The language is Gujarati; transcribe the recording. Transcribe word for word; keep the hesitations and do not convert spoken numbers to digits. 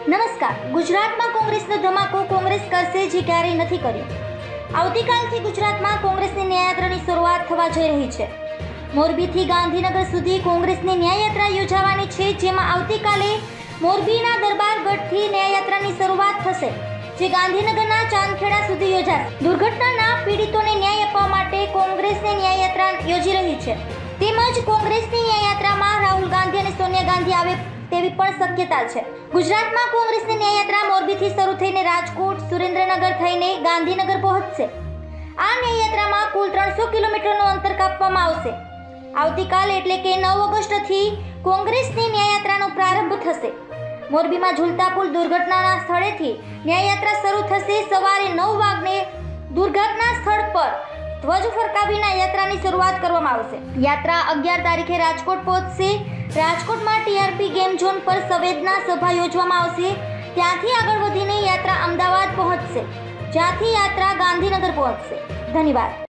નમસ્કાર. ગુજરાતમાં કોંગ્રેસનો ધમાકો કોંગ્રેસ કરશે જે ક્યારેય નથી કર્યો. આવતીકાલથી ગુજરાતમાં કોંગ્રેસની ન્યાયયાત્રાની શરૂઆત થવા જઈ રહી છે. મોરબીથી ગાંધીનગર સુધી કોંગ્રેસની ન્યાયયાત્રા યોજાવાની છે, જેમાં આવતીકાલે મોરબીના દરબારગઢથી ન્યાયયાત્રાની શરૂઆત થશે, જે ગાંધીનગરના ચાંદખેડા સુધી યોજાશે. દુર્ઘટનાના પીડિતોને ન્યાય આપવા માટે કોંગ્રેસની ન્યાયયાત્રા યોજી રહી છે. તેમજ કોંગ્રેસની ન્યાયયાત્રામાં રાહુલ ગાંધી અને સોનિયા ગાંધી આવે તેવી પણ શક્યતા છે. ગુજરાતમાં કોંગ્રેસની ન્યાયયાત્રા મોરબીથી શરૂ થઈને રાજકોટ, સુરેન્દ્રનગર થઈને ગાંધીનગર પહોંચશે. આ ન્યાયયાત્રામાં કુલ ત્રણસો કિલોમીટરનું અંતર કાપવામાં આવશે. આવતીકાલ એટલે કે નવ ઓગસ્ટથી કોંગ્રેસની ન્યાયયાત્રાનો પ્રારંભ થશે. મોરબીમાં ઝૂલતા પુલ દુર્ઘટનાના સ્થળેથી ન્યાયયાત્રા શરૂ થશે. સવારે નવ વાગ્યે દુર્ઘટના સ્થળ પર ધ્વજ ફરકાવીને યાત્રાની શરૂઆત કરવામાં આવશે. યાત્રા અગિયાર તારીખે રાજકોટ પહોંચશે. રાજકોટમાં ટીઆરપી ગેમ ઝોન પર સંવેદના સભા યોજવામાં આવશે. ત્યાંથી આગળ વધીને યાત્રા અમદાવાદ પહોંચશે, જ્યાંથી યાત્રા ગાંધીનગર પહોંચશે. ધન્યવાદ.